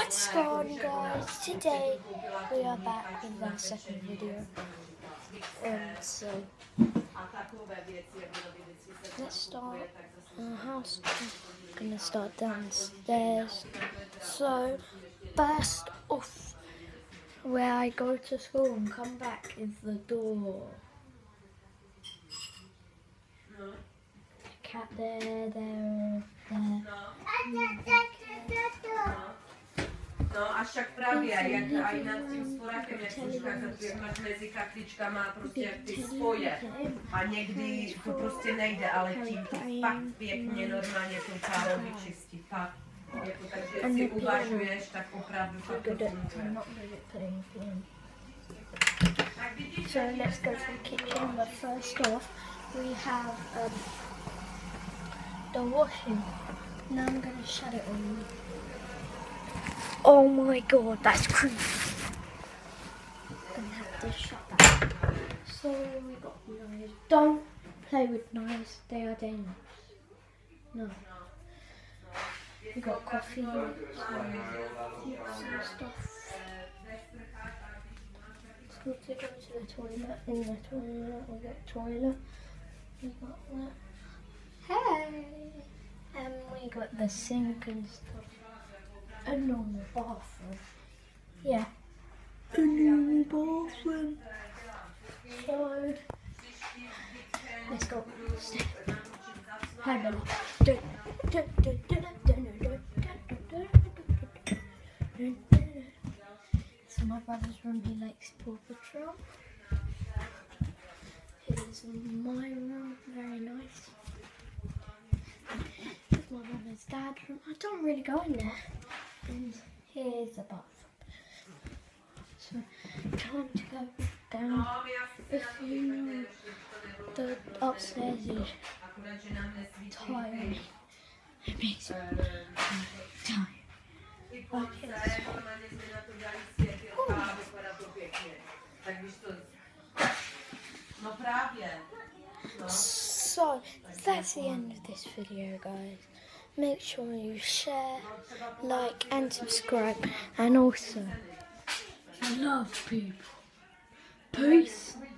What's going on, guys? Today we are back with our second video. So let's start our house. I'm gonna start downstairs. So first off, where I go to school and come back is the door. Cat there. No a však právě, jak aj nad tím sporákem, jak jsem říkala, jak máš mezi kartičkama prostě jak ty spoje a někdy to prostě nejde, ale tím to fakt pěkně normálně to páro vyčistí, fakt. Jako, takže si uvažuješ, tak opravdu fakt to funguje. So let's go to the kitchen, but first off we have the washing. Now I'm going to shut it on. Oh my god, that's creepy. I'm going to have to shut that. So we got knives. Don't play with knives, they are dangerous. No. We got coffee, some stuff. So to go to the toilet. In the toilet, we got toilet. We got that. Hey! And we got the sink and stuff. A normal bathroom. Yeah. A normal bathroom. So let's go. Hi, Billy. So my brother's room, he likes Paw Patrol. Here's my room, very nice. Here's my brother's dad's room. I don't really go in there. And here's the bathroom. So time to go down. If you know, the upstairs is tiring. It makes me tired. So that's the end of this video, guys. Make sure you share, like and subscribe, and also love people. Peace.